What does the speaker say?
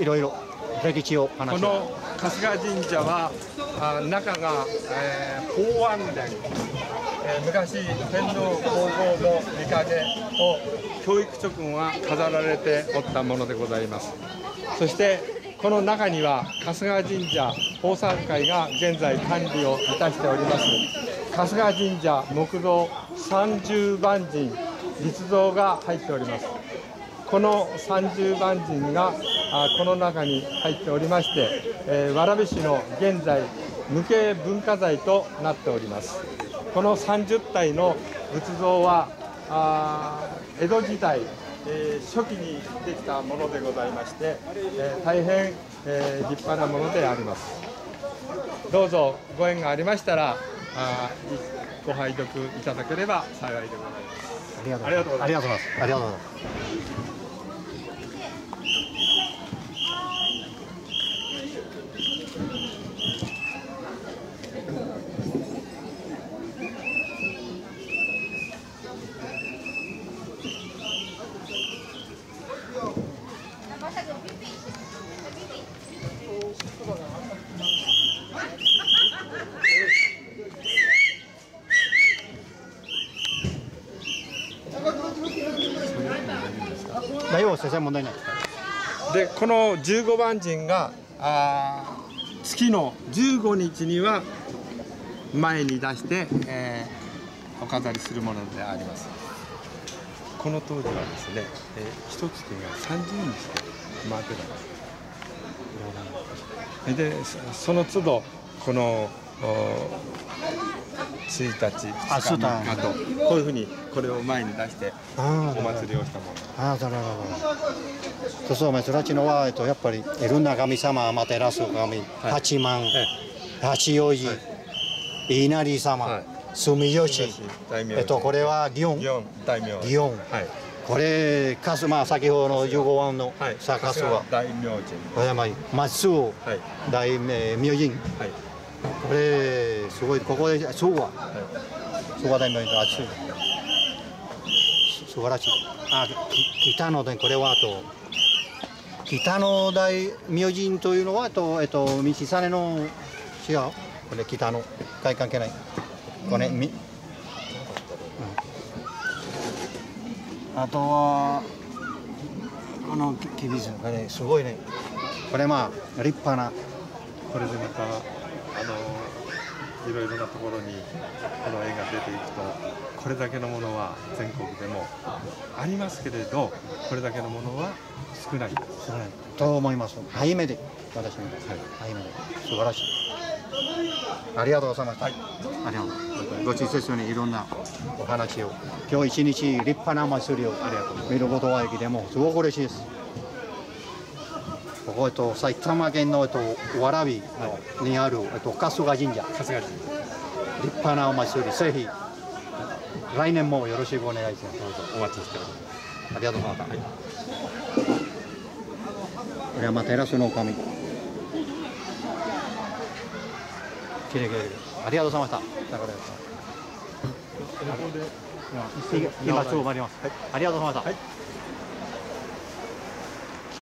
いろいろ歴史を話しこの春日神社は中が、法安殿、昔天皇皇后の御影を教育勅語が飾られておったものでございます。そしてこの中には春日神社奉賛会が現在管理をいたしております春日神社木造30番神立像が入っております。この30番神がこの中に入っておりまして、蕨市の現在無形文化財となっております。この30体の仏像は江戸時代、初期にできたものでございまして、大変、立派なものであります。どうぞご縁がありましたらご拝読いただければ幸いでございます。 ありがとうございます。ありがとうございます。ありがとうございます。大丈夫、先生問題ない。 でこの15番神が月の15日には前に出して、お飾りするものであります。この当時はですね、一月が30日で回ってたんです。でその都度この1日、2日、3日とこういうふうにこれを前に出してお祭りをしたもの。 なるほど。そうそう、珍しいのは、やっぱりいろんな神様、天照神、八幡、八王子、稲荷様、住吉、これは祇園、祇園。これ、先ほどの15番の坂須は大明神、 松尾大明神。これすごい、ここで昭和大明神、熱い、素晴らしい。北のね、これは北の大明神というのは道真の違う。これ北の関係ない。これあとはこのきびずがね、すごいね。これ立派な。 これでまたいろいろなところにこの絵が出ていくと、これだけのものは全国でもありますけれど、これだけのものは少ないと思います。初めて、私も初めて。素晴らしい。ありがとうございました。ありがとう。ご親切にいろんなお話を、今日一日立派な祭りを見ることができてもすごく嬉しいです。ここ埼玉県の蕨にある春日神社、立派なお祭り、ぜひ来年もよろしくお願いします。 お待ちしております。 ありがとうございました。これはテラスの神。きれい。ありがとうございました。今、終わります。ありがとうございました。